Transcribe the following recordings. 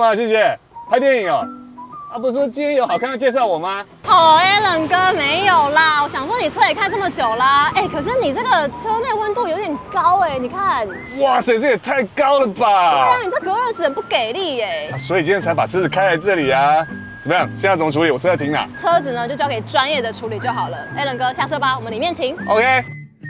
嘛，谢谢？拍电影哦。啊，不是说今天有好看的介绍我吗？ 哦 ，Alan 哥没有啦，我想说你车也开这么久啦，哎，可是你这个车内温度有点高哎，你看。 哇塞，这也太高了吧！ 对啊，你这隔热纸很不给力耶。 所以今天才把车子开来这里啊。怎么样？现在怎么处理？我车在停哪？ 车子呢就交给专业的处理就好了。Alan 哥下车吧，我们里面请。 OK。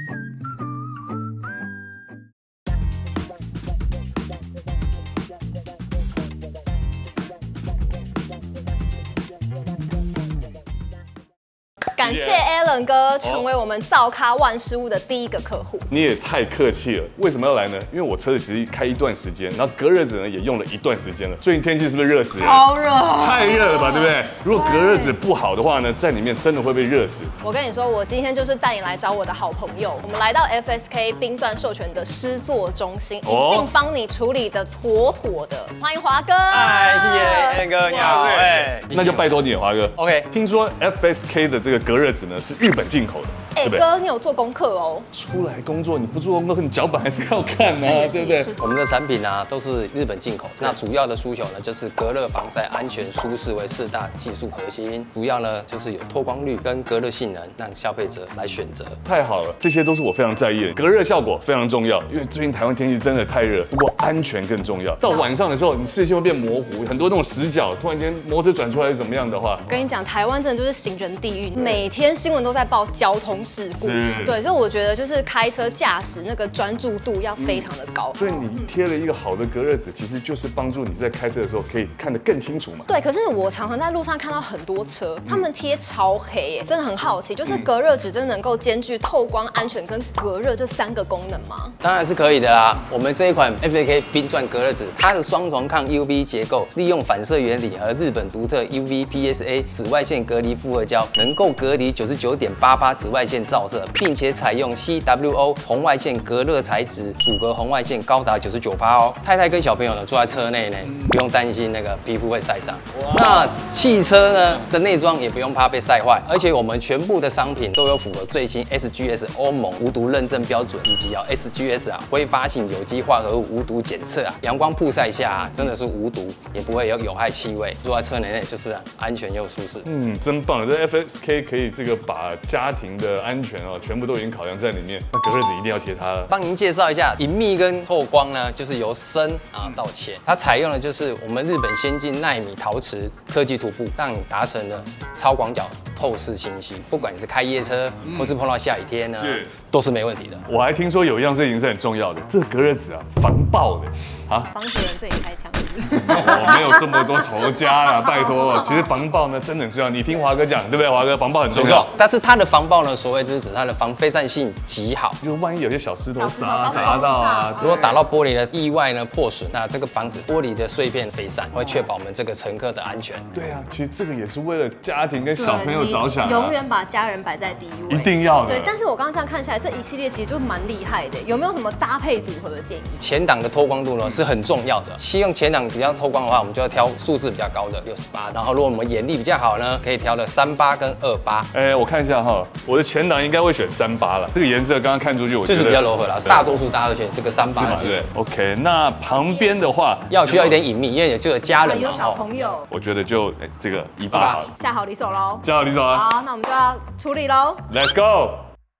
感谢 Alan 哥成为我们造咖万事屋的第一个客户。 你也太客气了，为什么要来呢？因为我车子其实开一段时间，然后隔热纸呢也用了一段时间了。最近天气是不是热死了？ 超热， 太热了吧，对不对？如果隔热纸不好的话呢，在里面真的会被热死。 我跟你说，我今天就是带你来找我的好朋友，我们来到 FSK 冰钻授权的施作中心，一定帮你处理的妥妥的。欢迎华哥。 嗨，谢谢 Alan 哥，你好。哎， 那就拜托你了，华哥。 OK， 听说 FSK 的这个隔热纸呢是日本进口的。 哎，哥，你有做功课哦。 出来工作你不做功课，你脚本还是要看啊，对不对？ 我们的产品啊都是日本进口，那主要的诉求呢就是隔热、防晒、安全、舒适为4大技术核心，主要呢就是有透光率跟隔热性能，让消费者来选择。 太好了，这些都是我非常在意的。隔热效果非常重要，因为最近台湾天气真的太热，不过安全更重要。到晚上的时候，你视线会变模糊，很多那种死角，突然间摩托车转出来是怎么样的话， 跟你讲，台湾真的就是行人地狱，每天新闻都在报交通事故。对，所以我觉得就是开车驾驶那个专注度要非常的高。 所以你贴了一个好的隔热纸，其实就是帮助你在开车的时候可以看得更清楚嘛。 对，可是我常常在路上看到很多车，他们贴超黑耶，真的很好奇，就是隔热纸真的能够兼具透光、安全跟隔热这3个功能吗？ 当然是可以的啦。我们这一款 FSK 冰钻隔热纸，它的双重抗 UV 结构，利用反射原理和日本独特 UV PSA 紫外线隔离复合胶，能够隔离99.88%紫外线照射，并且采用 CWO 红外线隔热材质，阻隔红外线高达99%哦。太太跟小朋友呢坐在车内呢，不用担心那个皮肤会晒伤。那汽车呢的内装也不用怕被晒坏，而且我们全部的商品都有符合最新 SGS 欧盟无毒认证标准，以及SGS 挥发性有机化合物无毒检测啊。阳光曝晒下真的是无毒，也不会有有害气味，坐在车内就是安全又舒适。 真棒！这 FSK 可以这个把家庭的安全全部都已经考量在里面。那隔热纸一定要贴它了。 帮您介绍一下，隐秘跟透光呢，就是由深到浅，它采用的就是我们日本先进奈米陶瓷科技涂布，让你达成了超广角透视清晰。不管你是开夜车，或是碰到下雨天呢，都是没问题的。 我还听说有一样事情是很重要的，这个隔热纸防爆的啊。 防止人对你开枪。 我没有这么多仇家啦，拜托。其实防爆呢真的很重要，你听华哥讲，对不对？华哥，防爆很重要。 但是它的防爆呢，所谓就是指它的防飞散性极好， 就万一有些小石头砸到啊， 如果打到玻璃的意外呢破损，那这个防止玻璃的碎片飞散，会确保我们这个乘客的安全。 对啊，其实这个也是为了家庭跟小朋友着想， 永远把家人摆在第一位， 一定要的。 对，但是我刚刚这样看下来，这一系列其实就蛮厉害的。有没有什么搭配组合的建议？ 前挡的透光度呢是很重要的，希望前挡比较透光的话，我们就要挑数字比较高的68，然后如果我们眼力比较好呢，可以挑的38跟28。 我看一下哈，我的前挡应该会选38了，这个颜色刚刚看出去，我觉得就是比较柔和啦，大多数大家都选这个38嘛， 对 ，OK。那旁边的话需要一点隐秘，因为也就有家人嘛， 有小朋友， 我觉得就这个18好了， 下好离手喽， 下好离手啊。 好，那我们就要处理喽 ，Let's go。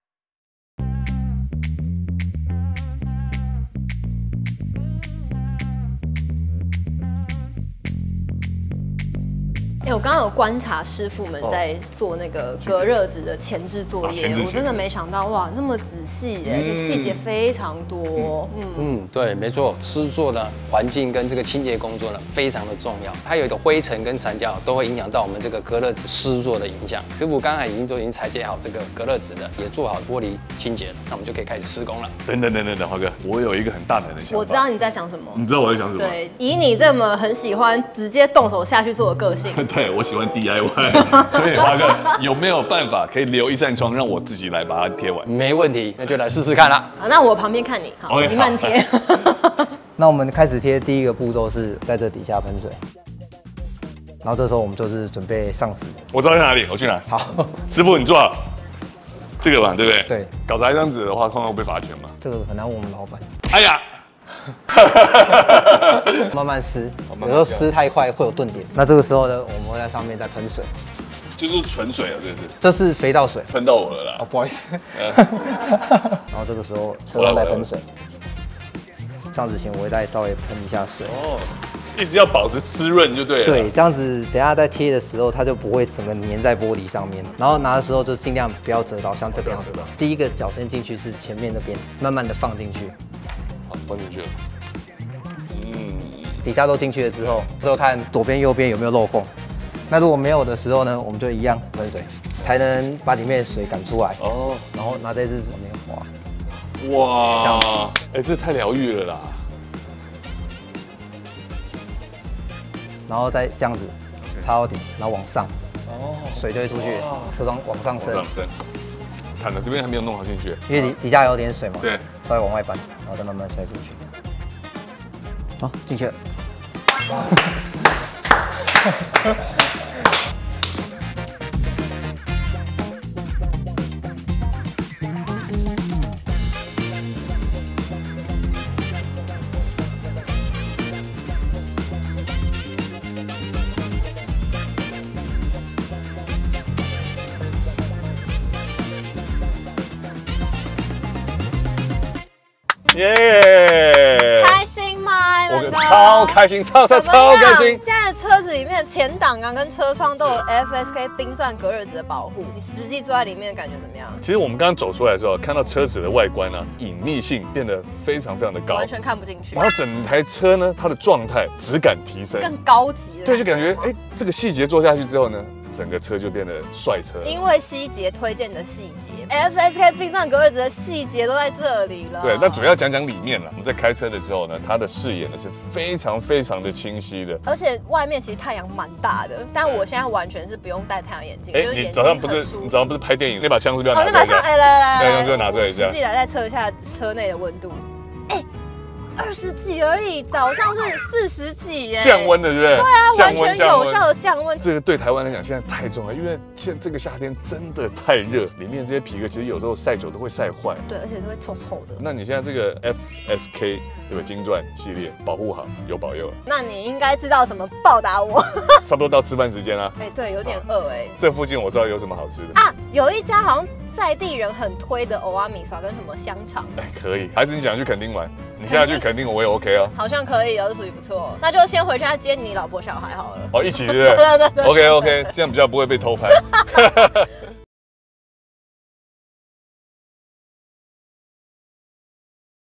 我刚刚有观察师傅们在做那个隔热纸的前置作业，我真的没想到哇，那么仔细耶，就细节非常多。 对，没错，施作的环境跟这个清洁工作呢非常的重要，它有一个灰尘跟残胶都会影响到我们这个隔热纸施作的影响。师傅刚才已经裁接好这个隔热纸了，也做好玻璃清洁了，那我们就可以开始施工了。 等，华哥，我有一个很大胆的想法。 我知道你在想什么。 你知道我在想什么？ 对，以你这么很喜欢直接动手下去做的个性。 对，我喜欢 DIY， 所以华哥有没有办法可以留一扇窗，让我自己来把它贴完？ 没问题，那就来试试看啦。 好，那我旁边看你，好， Okay, 你慢贴。 那我们开始贴第一个步骤是在这底下喷水，然后这时候我们就是准备上石。 我知道在哪里，我去哪？ 好， 师傅你做好这个吧，对不对？ 对。 搞砸一张纸的话，通常会被罚钱嘛。 这个很难问我们老板。 哎呀， 慢慢湿， 慢有时候湿太快会有顿点。那这个时候呢，我们会在上面再喷水， 就是纯水啊， 这是肥皂水。 喷到我了啦。 哦，不好意思。然后这个时候车上再喷水，上之前我会再稍微喷一下水。 哦，一直要保持湿润就对了。 对，这样子等下在贴的时候，它就不会整个粘在玻璃上面。然后拿的时候就尽量不要折到像这个样子的。第一个脚先进去是前面那边，慢慢的放进去。 好，放进去了。 底下都进去了之后，之后看左边右边有没有漏缝。那如果没有的时候呢，我们就一样喷水，才能把里面的水赶出来。哦，然后拿这支上面滑。 哇，哎，这太疗愈了啦。 然后再这样子插到底，然后往上，哦，水就会出去，车窗往上升。 惨了，这边还没有弄好进去， 因为底下有点水嘛， 对， 稍微往外搬，然后再慢慢塞进去。好，进去了。 耶！ 开心吗？ 我超开心，超开心！ 现在车子里面前挡杆跟车窗都有 FSK 冰钻隔热纸的保护，你实际坐在里面的感觉怎么样？ 其实我们刚刚走出来的时候，看到车子的外观啊，隐秘性变得非常的高， 完全看不进去。 然后整台车呢，它的状态、质感提升， 更高级了。 对，就感觉哎，这个细节做下去之后呢，整个车就变得帅车了。 因为希捷推荐的细节 ，FSK 冰钻隔热纸的细节都在这里了。 对，那主要讲里面了。我们在开车的时候呢，它的视野呢是非常的清晰的， 而且外面其实太阳蛮大的，但我现在完全是不用戴太阳眼镜。 哎，你早上不是拍电影那把枪是不是要拿出来？ 那把枪，哎来， 那枪是不是拿出来一下？ 实际来再测一下车内的温度。哎。20几而已，早上是40几耶， 降温的，对不对？ 对啊，完全有效的降温。 这个对台湾来讲现在太重要，因为现在这个夏天真的太热，里面这些皮革其实有时候晒久都会晒坏。 对，而且都会臭臭的。 那你现在这个 FSK 对吧？金钻系列保护好，有保佑了。 那你应该知道怎么报答我。 差不多到吃饭时间啦。 哎，对，有点饿哎。 这附近我知道有什么好吃的啊，有一家好像在地人很推的欧阿米刷跟什么香肠。 哎，可以，还是你想去垦丁玩？你现在去垦丁我也 OK 哦。 好像可以哦，这主意不错。那就先回家接你老婆小孩好了。 哦，一起对不对？OK， 这样比较不会被偷拍。